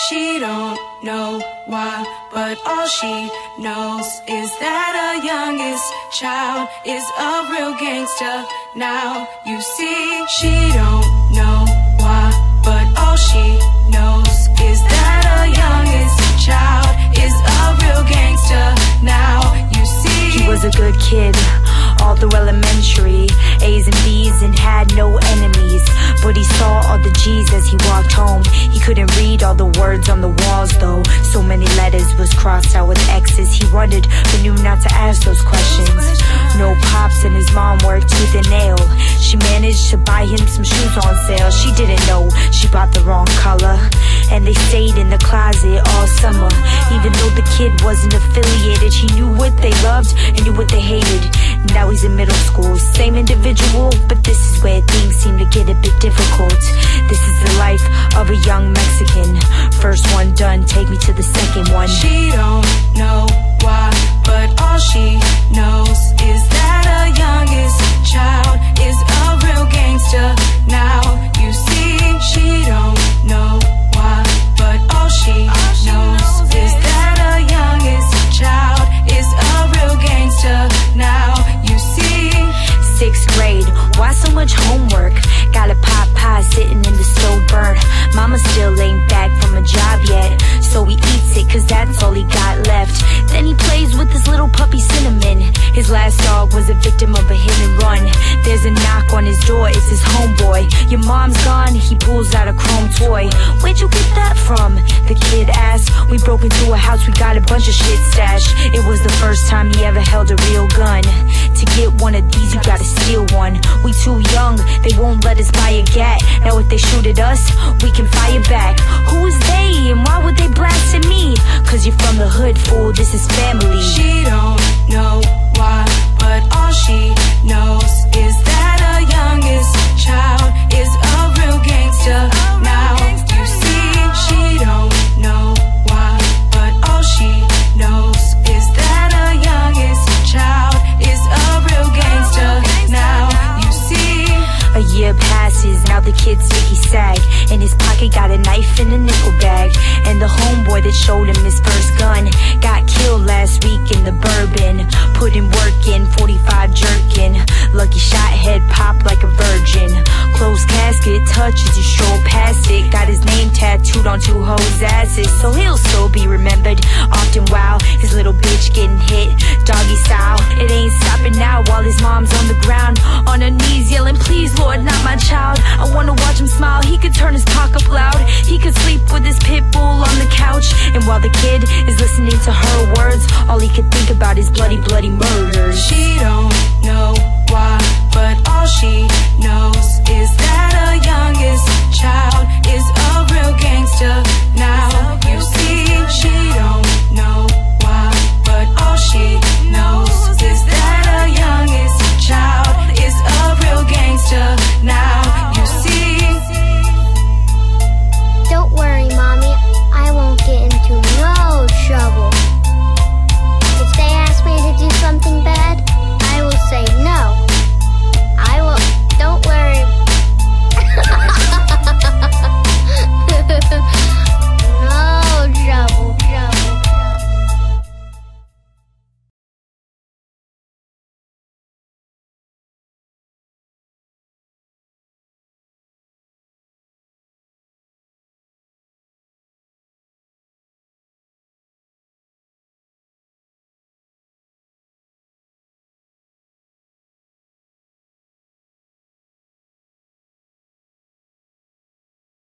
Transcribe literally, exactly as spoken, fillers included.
She don't know why, but all she knows is that her youngest child is a real gangster. Now you see, she don't know why, but all she knows is that her youngest child is a real gangster. Now you see, he was a good kid all through elementary, A's and B's and had no enemies. But he saw all the G's as he walked home. He couldn't read all the words on the walls though. So many letters was crossed out with X's. He wondered but knew not to ask those questions. No pops and his mom worked tooth and nail. She managed to buy him some shoes on sale. She didn't know she bought the wrong color, and they stayed in the closet all summer. Even though the kid wasn't affiliated, he knew what they loved and knew what they hated. Now he's in middle school, same individual, but this is where things seem to get a bit difficult. This is the life of a young Mexican. First one done, take me to the second one. She don't know why, but all she knows is that her youngest child is a real gangster. Now you see, she don't know why, but all she knows is that her youngest child is a real gangster. Now you see. Sixth grade, why so much homework? Got a pot pie sitting in the stove burn. Mama still ain't back from a job yet, so he eats it cause that's all he got left. Then he plays with his little puppy Cinnamon. His last dog was a victim of a hit and run. There's a knock on his door, it's his homeboy. Your mom's gone, he pulls out a chrome toy. Where'd you get that from? The kid asked. We broke into a house, we got a bunch of shit stashed. It was the first time he ever held a real gun. To get one of these you gotta steal one. We too young, they won't let us buy a gat. Now if they shoot at us, we can fire back. Who is they and why would they blast at me? Cause you're from the hood, fool, this is family. She don't know why, but all she knows is that her youngest child is a real gangster. Now you see, she don't know why, but all she knows is that her youngest child is a real gangster. Now you see. A year passes, now the kid's sticky sag. In his pocket got a knife and a nickel bag. And the homeboy that showed him his first gun got killed last week in the Bourbon. Put in work in, forty-five jerkin. Lucky shot, head popped like a virgin. Closed casket, touch as you stroll past it. Got his name tattooed on two hoes' asses, so he'll still be remembered. Often while his little bitch getting hit, doggy style. It ain't stopping now while his mom's on the ground, on her knees yelling, please Lord, not my child. I wanna watch him smile, he could turn his cock up loud. He could sleep with his pit bull on the couch. And while the kid is listening to her words, all he could